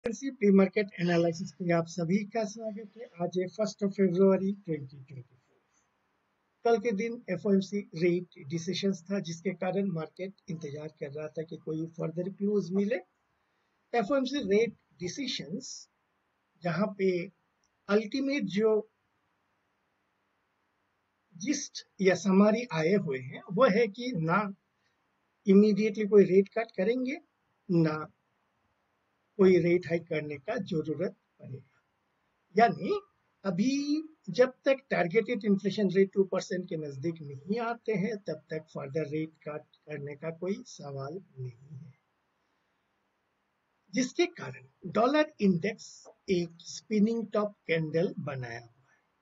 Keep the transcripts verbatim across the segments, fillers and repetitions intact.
Pre market analysis पे आप सभी का स्वागत है। आज है first of February twenty twenty four. कल के दिन एफओएमसी रेट डिसीजंस था, जिसके कारण मार्केट इंतजार कर रहा था कि कोई फर्दर क्लूज मिले। एफओएमसी रेट डिसीजंस जहां पे अल्टीमेट जो जिस्ट या समरी आए हुए हैं वो है कि ना इमीडिएटली कोई रेट कट करेंगे, ना कोई रेट हाइक करने का जरूरत पड़ेगा। यानी अभी जब तक targeted inflation rate two percent के नजदीक नहीं आते हैं, तब तक फर्दर रेट कट करने का कोई सवाल नहीं है, जिसके कारण डॉलर इंडेक्स एक स्पिनिंग टॉप कैंडल बनाया हुआ है।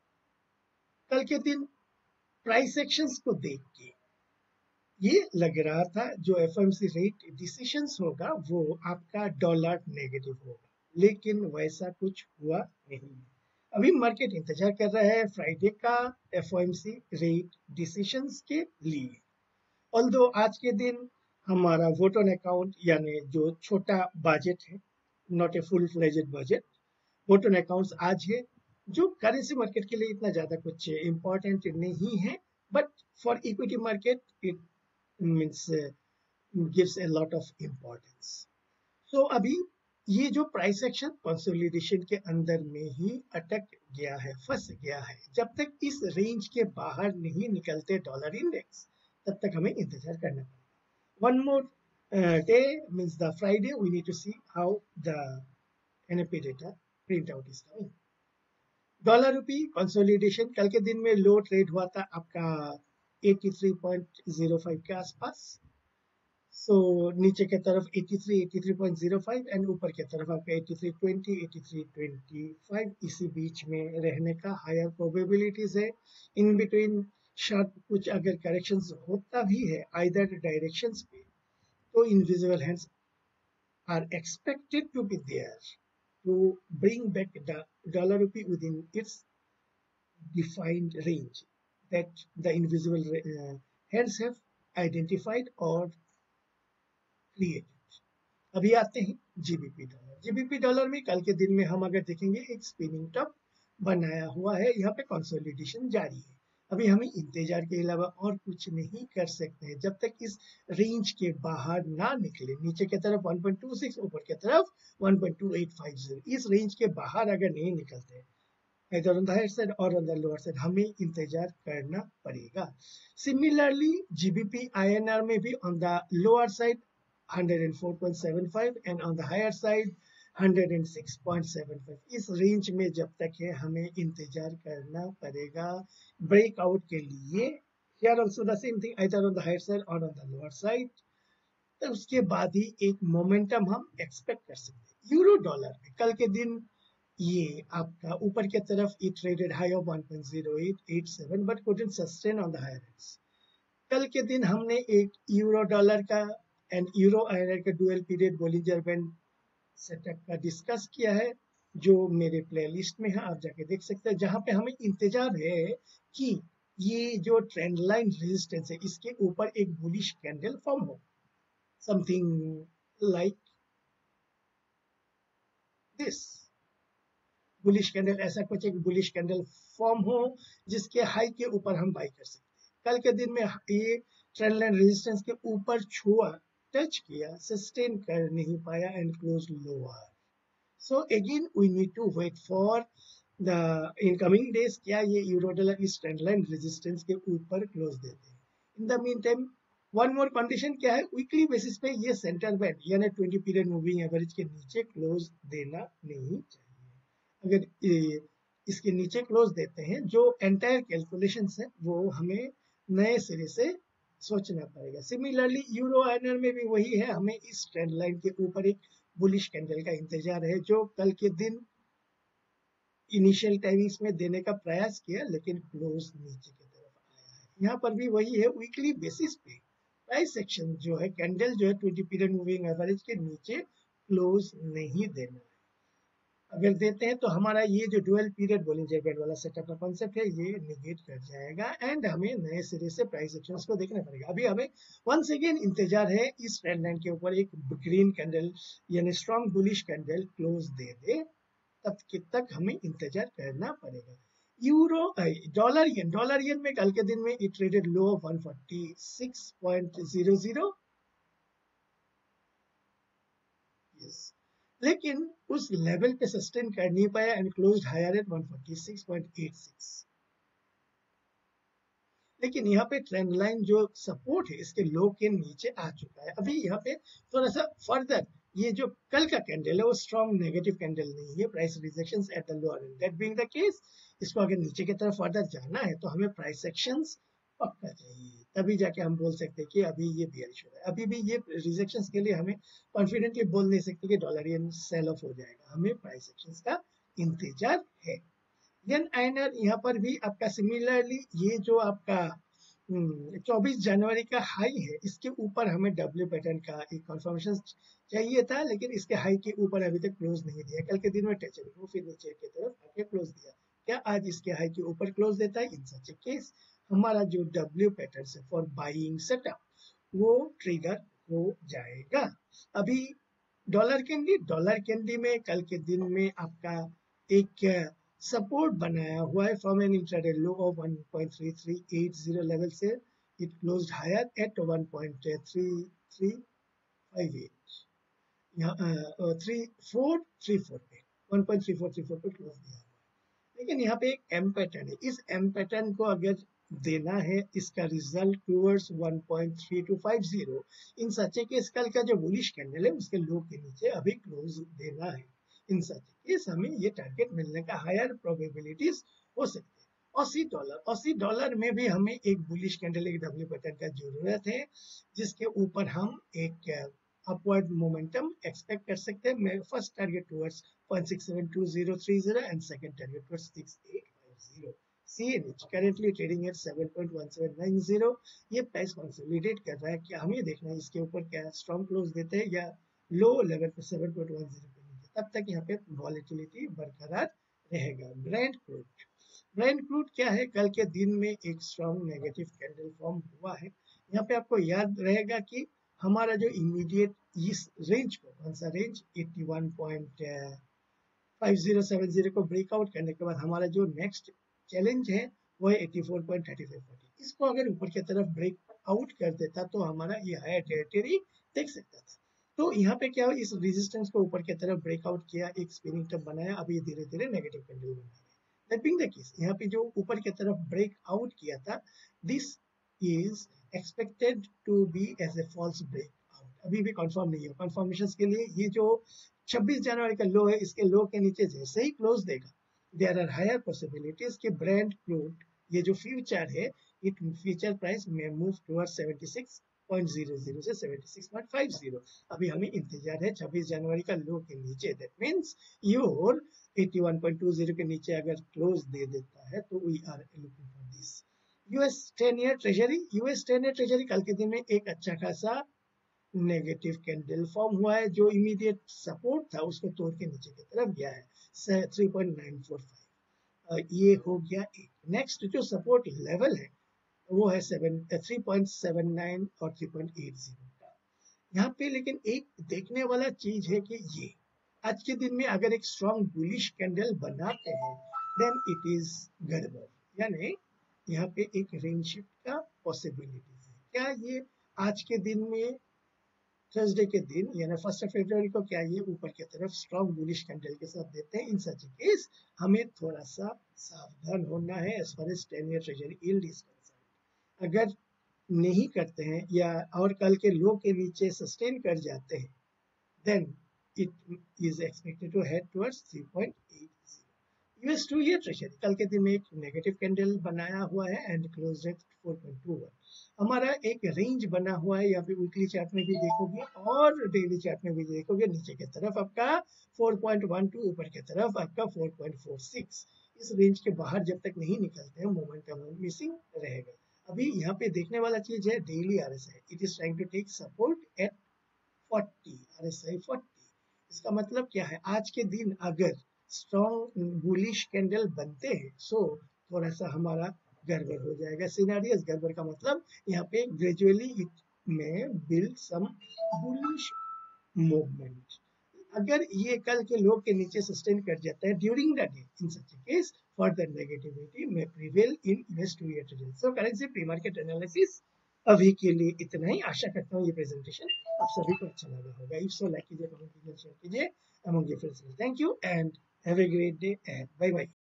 कल के दिन प्राइस एक्शंस को देख के ये लग रहा था जो एफओएमसी रेट डिसीजंस होगा वो आपका डॉलर नेगेटिव होगा, लेकिन वैसा कुछ हुआ नहीं। अभी मार्केट इंतजार कर रहा है फ्राइडे का एफओएमसी रेट डिसीजंस के लिए। ऑल्दो आज के दिन हमारा वोट ऑन अकाउंट यानी जो छोटा बजट है, not a full fledged budget, vote on accounts आज है, जो करेंसी मार्केट के लिए इतना ज्यादा कुछ इम्पोर्टेंट नहीं है, but for equity market it means gives a lot of importance. So अभी ये जो प्राइस एक्शन कंसोलिडेशन के अंदर में ही अटक गया है, फंस गया है। जब तक इस रेंज के बाहर नहीं निकलते डॉलर इंडेक्स, तब तक हमें इंतजार करना पड़ेगा। One more day means the Friday, we need to see how the NFP data print out is coming. Dollar rupee consolidation कल के दिन में लो ट्रेड हुआ था आपका eighty three point zero five के आसपास। सो so, नीचे के तरफ तिरासी, तिरासी पॉइंट ज़ीरो फाइव एंड ऊपर के तरफ आपका तिरासी पॉइंट बीस, तिरासी पॉइंट पच्चीस, इसी बीच में रहने का हायर प्रोबेबिलिटीज है। इन बिटवीन शार्प कुछ अगर करेक्शंस होता भी है आइदर डायरेक्शंस पे, तो invisible hands are expected to be there to bring back the dollar rupee within its defined range that the invisible hands have identified और created. अभी आते हैं जीबीपी डॉलर। जीबीपी डॉलर में कल के दिन में हम अगर देखेंगे एक स्पिनिंग टॉप बनाया हुआ है, यहाँ पे कंसोलिडेशन जारी है। अभी हमें इंतजार के अलावा और कुछ नहीं कर सकते हैं जब तक इस रेंज के बाहर ना निकले। नीचे की तरफ वन पॉइंट टू सिक्स, ऊपर की तरफ one point two eight five zero, इस रेंज के बाहर अगर नहीं निकलते either on the higher side or on the lower side, हमें इंतजार करना पड़ेगा। सिमिलरली जीबीपी आईएनआर में भी on the lower side one oh four point seven five and on the higher side one oh six point seven five, इस range में जब तक है हमें इंतजार करना पड़ेगा ब्रेकआउट के लिए। here also the same thing, either on the higher side or on the lower side, तो उसके बाद ही एक मोमेंटम हम एक्सपेक्ट कर सकते हैं। यूरो डॉलर में कल के दिन ये आपका ऊपर की तरफ it traded high of one point zero eight eight seven but couldn't sustain on the higher ends। कल के दिन हमने एक यूरो डॉलर का एंड यूरो आईएनआर का dual period Bollinger band setup का डिस्कस किया है, जो मेरे प्लेलिस्ट में है, आप जाके देख सकते हैं, जहां पे हमें इंतजार है कि ये जो ट्रेंड लाइन रेजिस्टेंस है इसके ऊपर एक बुलिश कैंडल फॉर्म हो, something like this bullish candle, ऐसा कुछ एक बुलिश कैंडल फॉर्म हो जिसके हाई के ऊपर हम बाई कर सकते हैं। कल के दिन में ये ट्रेंड लाइन रेजिस्टेंस के ऊपर छुआ, टच किया, सस्टेन कर नहीं पाया and close lower. So again we need to wait for the incoming days, क्या ये यूरो डॉलर इस ट्रेंड लाइन रेजिस्टेंस के ऊपर क्लोज देते हैं। In the meantime one more condition क्या है, वीकली बेसिस पे ये सेंटर बैंड यानी ट्वेंटी पीरियड मूविंग एवरेज के नीचे क्लोज देना नहीं चाहिए। अगर इसके नीचे क्लोज देते हैं, जो एंटायर कैलकुलेशंस है वो हमें नए सिरे से सोचना पड़ेगा। सिमिलरली यूरो आईएनआर में भी वही है, हमें इस ट्रेंड लाइन के ऊपर एक बुलिश कैंडल का इंतजार है, जो कल के दिन इनिशियल टाइमिंग्स में देने का प्रयास किया लेकिन क्लोज नीचे की तरफ आया है। यहाँ पर भी वही है, वीकली बेसिस पे प्राइस सेक्शन जो है, कैंडल जो है ट्वेंटी पीरियड मूविंग एवरेज के नीचे क्लोज नहीं देना है। अगर देते हैं तो हमारा ये जो डुअल पीरियड बॉलिंजर बैंड वाला सेटअप का कॉन्सेप्ट है ये निगेट कर जाएगा एंड हमें नए सिरे से प्राइस एक्शंस को देखना पड़ेगा। अभी हमें वंस अगेन इंतजार है इस ट्रेंड लाइन के ऊपर एक ग्रीन कैंडल यानी स्ट्रॉन्ग बुलिश कैंडल क्लोज दे दे, तब तक हमें इंतजार करना पड़ेगा। Euro dollar yen dollar yen में कल के दिन में it traded low of one forty six point zero zero, yes, लेकिन उस लेवल पे सस्टेन कर नहीं पाया and closed higher at one forty six point eight six. लेकिन यहाँ पे ट्रेंड लाइन जो सपोर्ट है इसके लो के नीचे आ चुका है। अभी यहाँ पे थोड़ा सा फर्दर ये जो कल का कैंडल है वो स्ट्रॉन्ग नेगेटिव कैंडल नहीं है, price rejections at the lower end, that being the case इसको अगर नीचे की तरफ फर्दर जाना है तो हमें प्राइस एक्शंस पक्का चाहिए, तभी जाके हम बोल सकते हैं कि अभी ये बियरिश हो रहा है। अभी भी ये रिजेक्शंस के लिए हमें कॉन्फिडेंटली बोल नहीं सकते कि डॉलर येन सेल ऑफ हो जाएगा, हमें प्राइस एक्शंस का इंतजार है। येन आईएनआर यहाँ पर भी आपका सिमिलरली ये जो आपका चौबीस जनवरी का हाई है इसके ऊपर हमें डब्ल्यू पैटर्न का एक कंफर्मेशन चाहिए था, लेकिन इसके हाई के ऊपर अभी तक क्लोज नहीं दिया। कल के दिन में टच वो फिर नीचे की तरफ आके क्लोज दिया, क्या आज इसके हाई के ऊपर क्लोज देता है? इन सच ए केस हमारा जो डब्ल्यू पैटर्न है फॉर बाइंग सेटअप वो ट्रिगर हो जाएगा। अभी डॉलर कैंडी डॉलर कैंडी में कल के दिन में आपका एक सपोर्ट बनाया हुआ है from an intraday low of one point three three eight zero level से it closed higher at one point three three five eight, यहाँ थ्री फोर थ्री फोर पे one point three four three four पे close दिया हुआ है। लेकिन यहाँ पे एक एम पैटर्न है, इस एम पैटर्न को अगर देना है इसका result towards one point three two five zero, in such a case कल का जो बुलिश कैंडल है उसके लो के नीचे अभी क्लोज देना है। इन सच केस हमें ये टारगेट मिलने का हायर प्रोबेबिलिटीज हो सकती है। अस्सी डॉलर अस्सी डॉलर में भी हमें एक बुलिश कैंडल एक डब्ल्यू पैटर्न का जरूरत है जिसके ऊपर हम एक अपवर्ड मोमेंटम एक्सपेक्ट कर सकते हैं। मैं first target towards one six seven two zero three zero and second target towards six eight five zero. C N H currently trading at seven point one seven nine zero, ये price consolidate कर रहा है, क्या हमें देखना है इसके ऊपर क्या स्ट्रॉन्ग क्लोज देते हैं या लो लेवल पे सेवन पॉइंट वन ज़ीरो पे नीचे, तब तक यहाँ पे वॉलेटिलिटी बरकरार रहेगा। ब्रेंट क्रूड ब्रेंट क्रूड क्या है, कल के दिन में एक स्ट्रॉन्ग नेगेटिव कैंडल फॉर्म हुआ है। यहाँ पे आपको याद रहेगा कि हमारा जो इमीडिएट इस रेंज को कौन सा range eighty one point five zero seven zero को ब्रेकआउट करने के बाद हमारा जो नेक्स्ट चैलेंज है वो है eighty four point thirty five forty. इसको अगर ऊपर की तरफ ब्रेक आउट कर देता तो हमारा ये हायर टेरिटरी देख सकता था। तो यहाँ पे क्या हो, इस रेजिस्टेंस को ऊपर की तरफ ब्रेकआउट किया, एक स्पिनिंग टॉप बनाया, अभी धीरे धीरे नेगेटिव कैंडल बना रहा है। दैट बीइंग द केस यहाँ पे जो ऊपर की तरफ ब्रेक आउट किया था this is expected to be as a false break out, अभी भी कंफर्म नहीं है। कंफर्मेशन के लिए ये जो छब्बीस जनवरी का लो है इसके लो के नीचे जैसे ही क्लोज देगा देयर आर हायर पॉसिबिलिटीज कि ब्रेंट क्रूड ये जो फ्यूचर है इट फ्यूचर प्राइस में move towards seventy six point zero zero से seventy six point five zero. अभी हमें इंतजार है छब्बीस जनवरी का लो के नीचे, that means your eighty one point two zero के नीचे अगर क्लोज दे देता है तो we are looking for this. US ten year treasury US ten year treasury कल के दिन में एक अच्छा खासा नेगेटिव कैंडल फॉर्म हुआ है, जो इमीडिएट सपोर्ट था उसको तोड़ के नीचे की तरफ गया है three point nine four five, ये हो गया एक। नेक्स्ट जो सपोर्ट लेवल है वो है थ्री पॉइंट सेवन नाइन और थ्री पॉइंट एट ज़ीरो का। यहाँ पे लेकिन एक देखने वाला चीज है कि ये आज के दिन में अगर एक स्ट्रॉन्ग बुलिश कैंडल बनाते हैं देन इट इज गड़बड़, यानी यहाँ पे एक रेंज शिफ्ट का पॉसिबिलिटी है। क्या ये आज के दिन में थर्सडे के दिन यानी फर्स्ट ऑफ फरवरी को क्या ये ऊपर की तरफ स्ट्रॉन्ग बुलिश कैंडल के साथ देते हैं? इन सच केस हमें थोड़ा सा सावधान होना है as far as ten year treasury yield is concerned. अगर नहीं करते हैं या और कल के लो के नीचे सस्टेन कर जाते हैं then it is expected to head towards three point eight zero. US two year treasury कल के दिन में एक नेगेटिव कैंडल बनाया हुआ है and closed at four point two one. हमारा एक रेंज बना हुआ है, यहाँ पे वीकली चार्ट में भी देखोगे और डेली चार्ट में भी देखोगे, नीचे की तरफ आपका फोर पॉइंट वन टू, ऊपर की तरफ आपका फोर पॉइंट फोर सिक्स। इस रेंज के बाहर जब तक नहीं निकलते हैं मोमेंटम मिसिंग रहेगा। अभी यहाँ पे देखने वाला चीज है daily RSI, it is trying to take support at forty, RSI forty. इसका मतलब क्या है, आज के दिन अगर स्ट्रॉन्ग बुलिश कैंडल बनते हैं, सो थोड़ा सा हमारा गड़बड़ हो जाएगा सिनेरियोस। गड़बड़ का मतलब यहाँ पे gradually it may build some bullish movement. अगर ये कल के लो के नीचे सस्टेन कर जाता है during the day, in such case further negativity may prevail in US two year treasury. So currency pre market analysis अभी के लिए इतना ही। आशा करता हूँ ये प्रेजेंटेशन आप सभी को अच्छा लगा होगा। इफ सो लाइक कीजिए, कमेंट कीजिए, शेयर कीजिए among your friends. Thank you and have a great day and bye bye.